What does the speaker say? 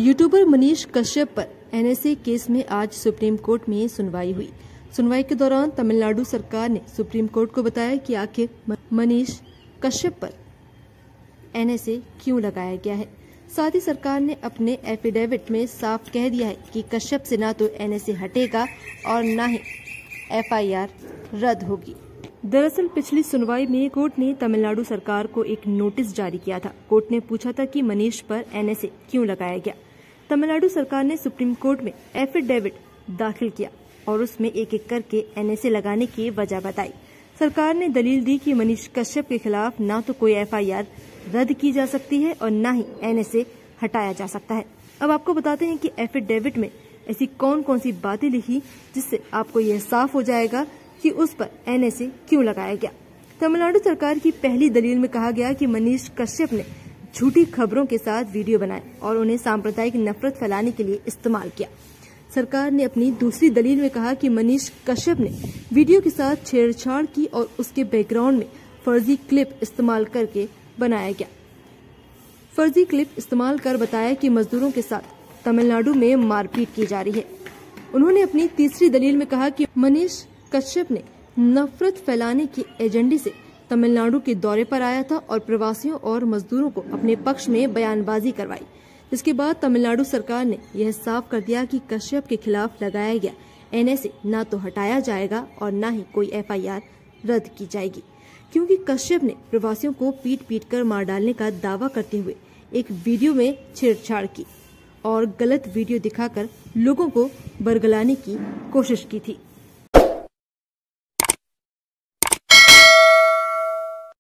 YouTuber Manish Kashyap पर NSA case में आज सुप्रीम कोर्ट में सुनवाई हुई। सुनवाई के दौरान तमिलनाडु सरकार ने सुप्रीम कोर्ट को बताया कि आखिर मनीष कश्यप पर एनएसए क्यों लगाया गया है। साथ ही सरकार ने अपने एफिडेविट में साफ कह दिया है कि कश्यप से न तो एनएसए हटेगा और न ही एफआईआर रद्द होगी। दरअसल पिछली सुनवाई में कोर्ट ने तमिलनाडु सरकार को एक नोटिस जारी किया था। कोर्ट ने पूछा था कि मनीष पर एनएसए क्यों लगाया गया। तमिलनाडु सरकार ने सुप्रीम कोर्ट में एफिडेविट दाखिल किया और उसमें एक एक करके एनएसए लगाने की वजह बताई। सरकार ने दलील दी कि मनीष कश्यप के खिलाफ न तो कोई एफआईआर रद्द की जा सकती है और न ही एनएसए हटाया जा सकता है। अब आपको बताते हैं कि एफिडेविट में ऐसी कौन कौन सी बातें लिखी जिससे आपको यह साफ हो जाएगा कि उस पर एनएसए क्यों लगाया गया। तमिलनाडु सरकार की पहली दलील में कहा गया कि मनीष कश्यप ने झूठी खबरों के साथ वीडियो बनाए और उन्हें सांप्रदायिक नफरत फैलाने के लिए इस्तेमाल किया। सरकार ने अपनी दूसरी दलील में कहा कि मनीष कश्यप ने वीडियो के साथ छेड़छाड़ की और उसके बैकग्राउंड में फर्जी क्लिप इस्तेमाल करके बनाया गया। फर्जी क्लिप इस्तेमाल कर बताया कि मजदूरों के साथ तमिलनाडु में मारपीट की जा रही है। उन्होंने अपनी तीसरी दलील में कहा कि मनीष कश्यप ने नफरत फैलाने के एजेंडे से तमिलनाडु के दौरे पर आया था और प्रवासियों और मजदूरों को अपने पक्ष में बयानबाजी करवाई। इसके बाद तमिलनाडु सरकार ने यह साफ कर दिया कि कश्यप के खिलाफ लगाया गया एनएसए न तो हटाया जाएगा और न ही कोई एफआईआर रद्द की जाएगी, क्योंकि कश्यप ने प्रवासियों को पीट पीट कर मार डालने का दावा करते हुए एक वीडियो में छेड़छाड़ की और गलत वीडियो दिखाकर लोगों को बरगलाने की कोशिश की थी।